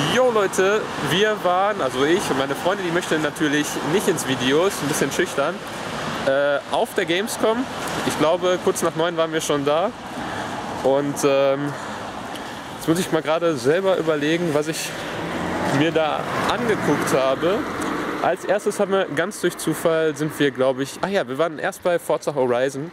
Jo Leute, wir waren, also ich und meine Freunde, die möchten natürlich nicht ins Video, ist ein bisschen schüchtern, auf der Gamescom. Ich glaube, kurz nach 9 waren wir schon da. Und jetzt muss ich mal gerade selber überlegen, was ich mir da angeguckt habe. Als erstes haben wir ganz durch Zufall sind wir, glaube ich, wir waren erst bei Forza Horizon.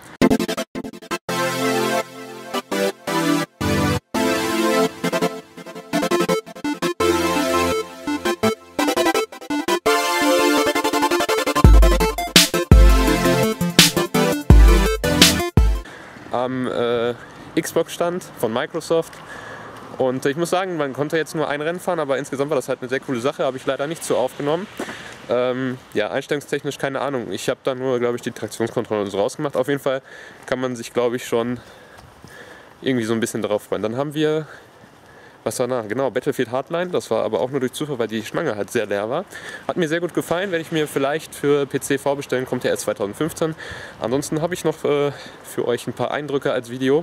Am Xbox-Stand von Microsoft. Und ich muss sagen, man konnte jetzt nur ein Rennen fahren, aber insgesamt war das halt eine sehr coole Sache, habe ich leider nicht so aufgenommen. Ja, einstellungstechnisch keine Ahnung. Ich habe da nur, glaube ich, die Traktionskontrolle und so rausgemacht. Auf jeden Fall kann man sich, glaube ich, schon irgendwie so ein bisschen darauf freuen. Dann haben wir, was war da? Genau, Battlefield Hardline. Das war aber auch nur durch Zufall, weil die Schlange halt sehr leer war. Hat mir sehr gut gefallen. Werde ich mir vielleicht für PC vorbestellen, kommt ja erst 2015. Ansonsten habe ich noch für euch ein paar Eindrücke als Video.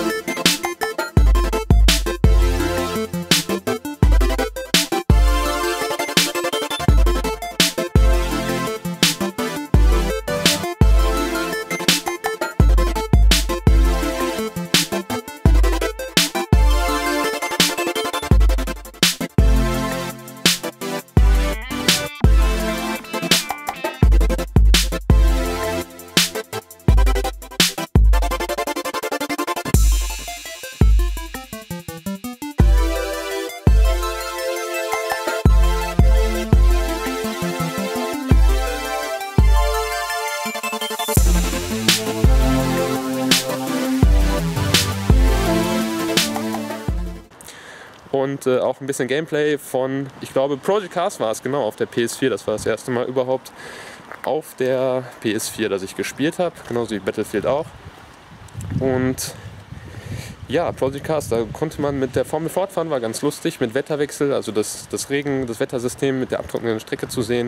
Und auch ein bisschen Gameplay von, ich glaube, Project Cars war es, genau, auf der PS4. Das war das erste Mal überhaupt auf der PS4, dass ich gespielt habe, genauso wie Battlefield auch. Und ja, Project Cars, da konnte man mit der Formel fortfahren, war ganz lustig, mit Wetterwechsel, also das Wettersystem mit der abtrocknenden Strecke zu sehen.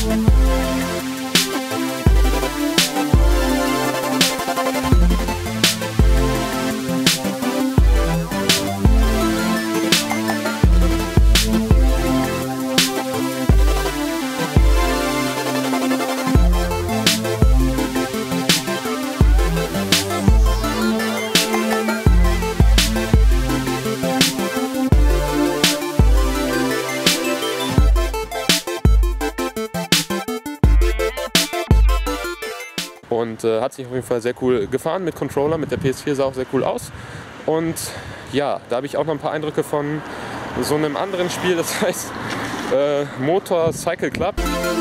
Und hat sich auf jeden Fall sehr cool gefahren mit Controller, mit der PS4 sah auch sehr cool aus. Und ja, da habe ich auch noch ein paar Eindrücke von so einem anderen Spiel, das heißt Motorcycle Club.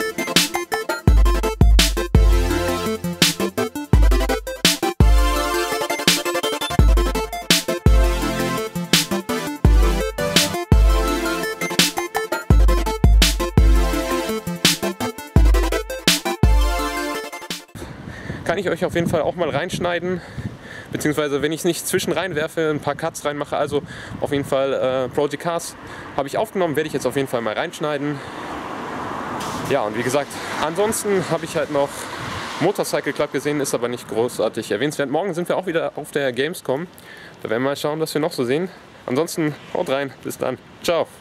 Kann ich euch auf jeden Fall auch mal reinschneiden, beziehungsweise wenn ich es nicht zwischen reinwerfe, ein paar Cuts reinmache. Also auf jeden Fall Project Cars habe ich aufgenommen, werde ich jetzt auf jeden Fall mal reinschneiden. Ja, und wie gesagt, ansonsten habe ich halt noch Motorcycle Club gesehen, ist aber nicht großartig erwähnenswert. Morgen sind wir auch wieder auf der Gamescom, da werden wir mal schauen, was wir noch so sehen. Ansonsten haut rein, bis dann, ciao!